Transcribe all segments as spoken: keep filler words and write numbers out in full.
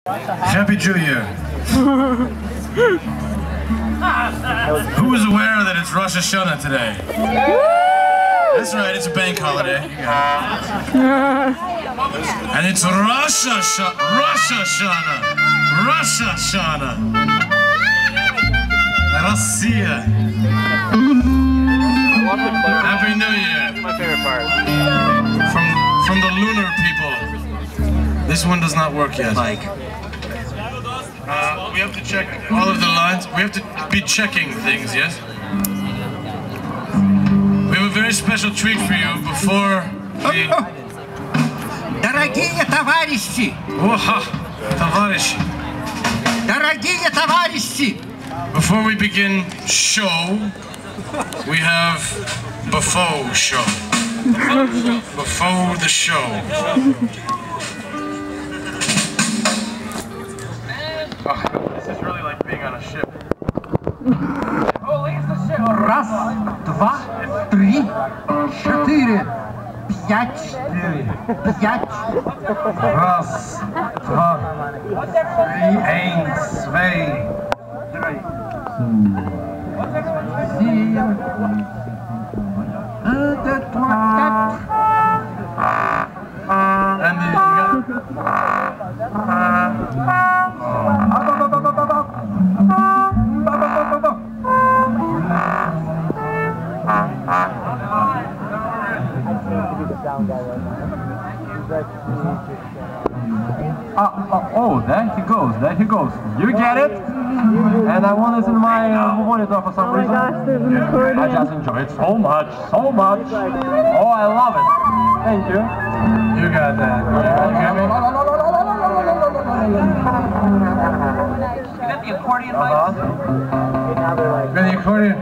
Happy New Year. Who is aware that it's Rosh Hashanah today? That's right, it's a bank holiday. You got it. And it's Rosh Hashanah. Rosh Hashanah. Rosh Hashanah. Russia. Happy New Year. That's my favorite part. From, from the lunar people. This one does not work yet. Mike. Uh, we have to check all of the lines. We have to be checking things, yes? We have a very special treat for you before we... Дорогие товарищи! Oha, товарищи! Дорогие товарищи! Before we begin show, we have before show. Before the show. Oh, this is really like being on a ship. Oh, leave the ship! Раз, два, три, четыре, пять, пять. Раз, два, drie, één, twee, drie. Vier, un, deux, trois, quatre. And then you Uh, uh, oh, there he goes, there he goes. You get it? And I want it in my uh, monitor for some reason. Oh my gosh, there's a recording. I just enjoy it so much, so much. Oh, I love it. Thank you. You got that. You got me? You got the accordion mic? Uh-huh. You got the accordion?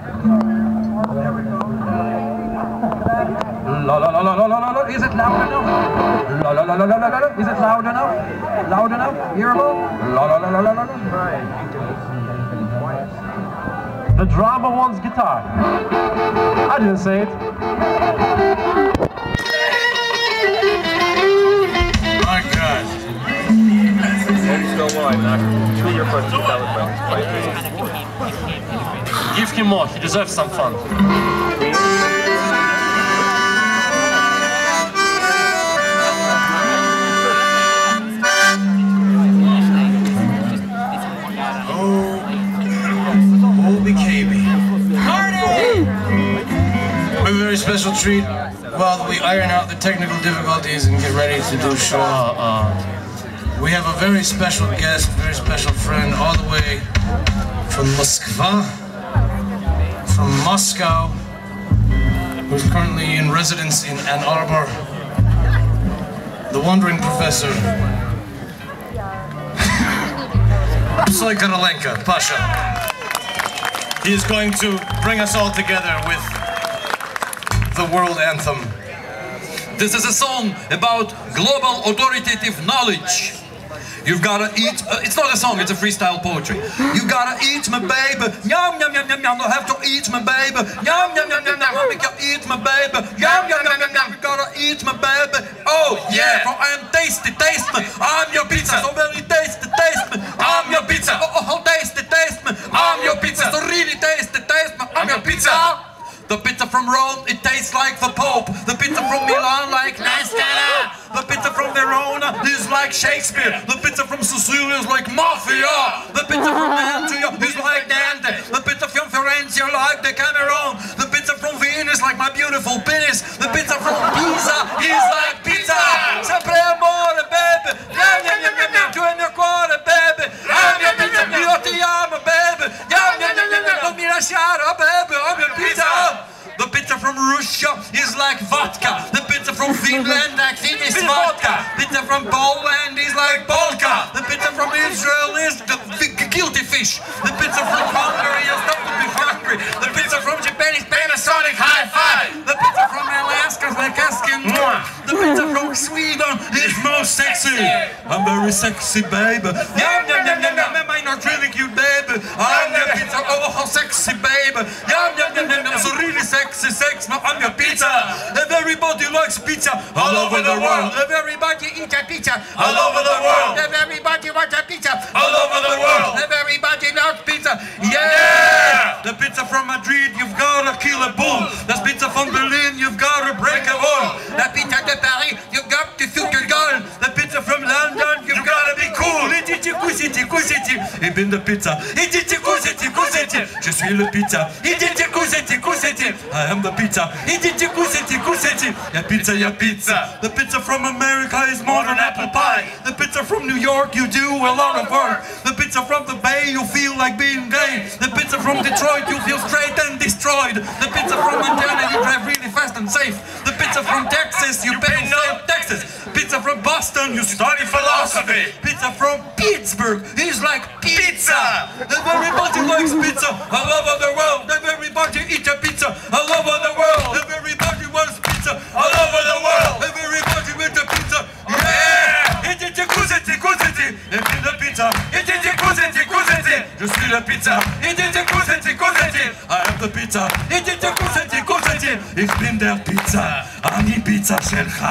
La la la la la la la. Is it loud enough? La la la la la la la. Is it loud enough? Loud enough? Hearable? La la la la la la. Right. The drummer wants guitar. I didn't say it. My God. Still wide, not two year plus two thousand pounds. Give him more. He deserves some fun. A very special treat while we iron out the technical difficulties and get ready to do show. Uh, uh, we have a very special guest, very special friend, all the way from Moskva, from Moscow, who's currently in residence in Ann Arbor, the wandering professor, Psy Korolenko, Pasha. He is going to bring us all together with the world anthem. This is a song about global authoritative knowledge. You've gotta eat, uh, it's not a song, it's a freestyle poetry. You gotta eat my baby, yum yum yum yum yum, don't have to eat my baby, yum yum yum yum yum, I'll make you eat my baby, yum yum yum yum yum, you gotta eat my baby, oh yeah, for I am tasty, taste me, I'm your pizza, so very tasty, taste me, I'm your pizza, oh oh, how tasty, taste me, I'm your pizza, so really tasty, taste me, I'm your pizza. The pizza from Rome, it tastes like the Pope. The pizza from Milan, like Nastella. The pizza from Verona is like Shakespeare. The pizza from Sicily is like Mafia. The pizza from Mantua is like Dante. The pizza from Firenze like Decameron. The pizza from Vienna is like my beautiful penis. The pizza from Pisa is like pizza. Sempre amore, baby. Yum, yum, yum, yum, yum. Tu è mio cuore, baby. I'm your pizza. Io ti amo, baby. Yum, yum, yum, yum, yum. Non mi lasciare, baby. I'm your pizza. The pizza from Russia is like vodka. The pizza from Finland, I think is vodka. Pizza from Poland is like polka. The pizza from Israel is the guilty fish. The pizza from Hungary is not to be hungry. The pizza from Japan is Panasonic high five. The pizza from Alaska is like asking more. The pizza from Sweden is most sexy. I'm very sexy, baby. Yum, yum, yum, yum, yum. Am I not really cute, baby? I'm your pizza. Oh, how sexy, babe. Yum, yum, yum, yum, yum. So really sexy, sex. No, I'm your pizza. Everybody likes pizza all over the world. Everybody eat a pizza all over the world. Everybody wants a pizza all over the world. Everybody loves pizza. Yeah! The pizza from Madrid, you've gotta kill a bull. The pizza from Berlin, you've gotta break a wall. The pizza de Paris, you've got to shoot a goal. The pizza from London, you've gotta be cool. Iditi kusiti, et bin de pizza. Iditi kusiti kusiti, je suis le pizza. Iditi kusiti kusiti, I am the pizza. Iditi kusiti kusiti, ya pizza, ya pizza. The pizza from America is more than apple pie. The pizza from New York, you do a lot of work. The pizza from the Bay, you feel like being gay. The pizza from Detroit, you feel straight and destroyed. The pizza from Montana, you drive really fast and safe. The pizza from Texas, you, you pay no taxes. Pizza from Boston, you study philosophy. Pizza from Pittsburgh, he's like pizza. Everybody likes pizza all over the world. Everybody eat a pizza all over the world. Everybody wants pizza all over the world. Everybody with a pizza, yeah. Eat it, cositi, cositi. Et puis the pizza. Eat it, cositi, cositi. Je suis le pizza. Eat it, cositi, cositi. I am the pizza. Eat it, cositi, cositi. Ich bin der Pizza. אני פיצה שלך.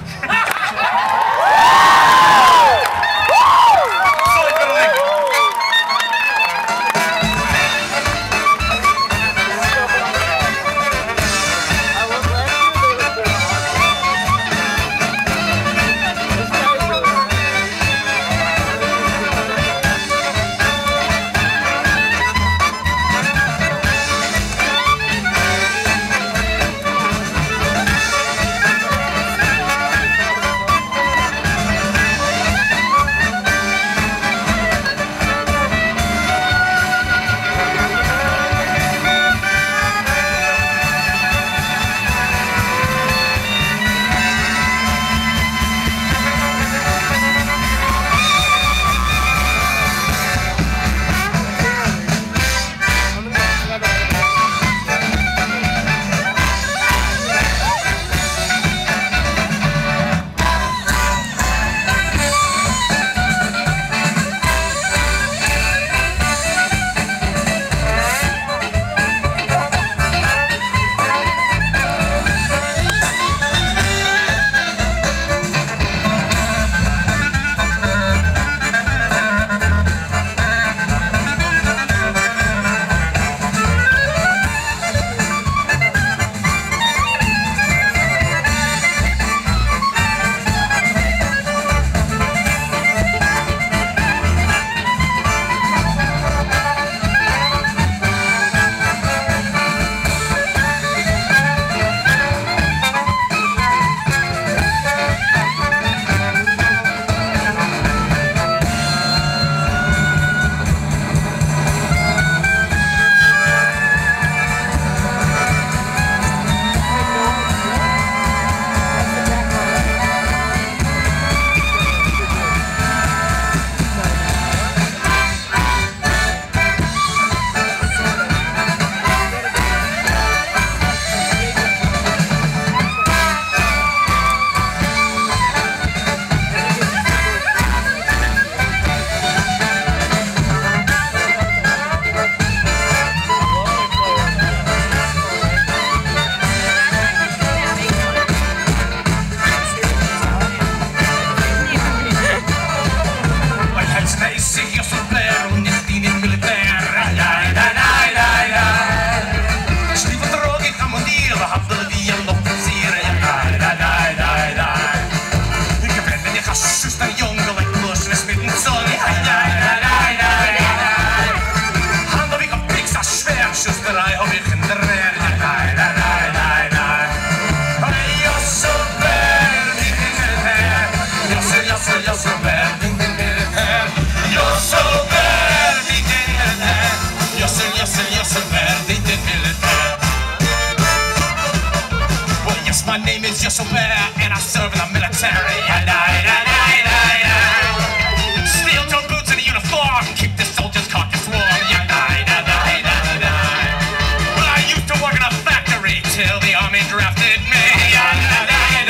My name is Jesselbear, and I serve in the military. And I, and I, and I, and I. Steel-toe boots and a uniform, keep the soldiers' carcass warm. And I, and I, and I, and I. Well, I used to work in a factory till the army drafted me. And I, and I, and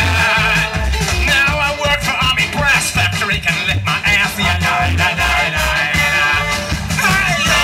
I. Now I work for Army Brass Factory, can lick my ass. And I, and I, and I, and I.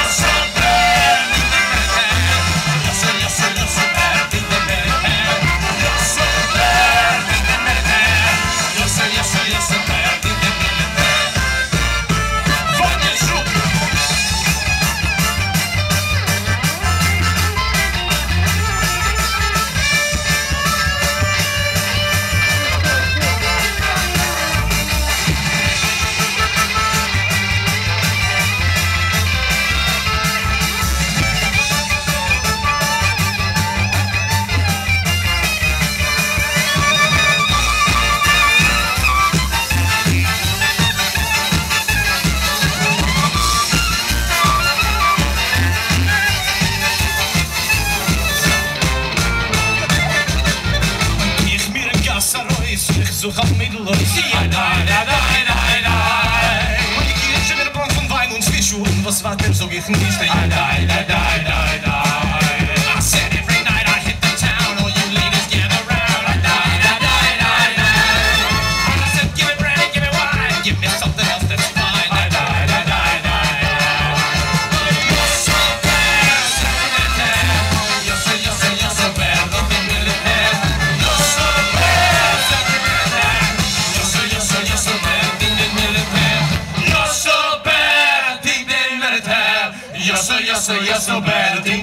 ich nicht, die, die, die, die, die, die. I said every night I hit the town, all you ladies gather round, die, die, die, die, die. I said give me brandy, give me wine, give me something else that's fine, die, die, die, die, die. You're so bad, you're so, you're so, you're so bad, looking really bad. You're so bad, you're so, you're so, you're so bad, ding ding really bad. You're so bad, ding ding really bad. You're so, you're so, you're so bad, ding